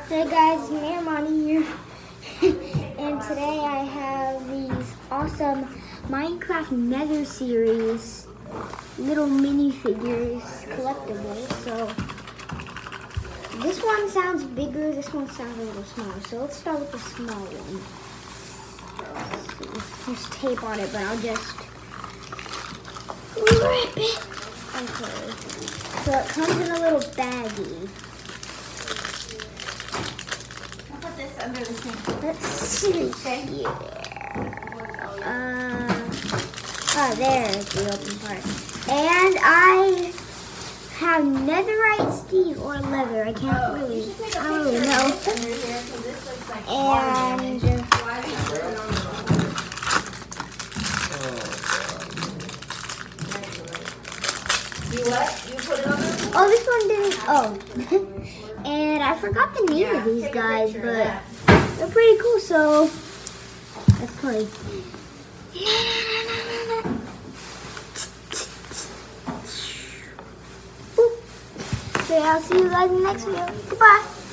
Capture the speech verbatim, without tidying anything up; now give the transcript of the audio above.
Hey guys, it's me, Armani here, and today I have these awesome Minecraft Nether series little minifigures collectibles. So this one sounds bigger, this one sounds a little smaller. So let's start with the small one. There's tape on it, but I'll just rip it. Okay. So it comes in a little baggie. Under the sink. Let's see. Yeah. Uh, oh, there's the open part. And I have netherite, steel, or leather. I can't Oh, really, I I don't really know. And You what? You put it on the oh, this one didn't. Oh, and I forgot the name Yeah, of these take a guys, picture of but that. they're pretty cool. So let's play. So yeah, I'll see you guys in the next video. Goodbye.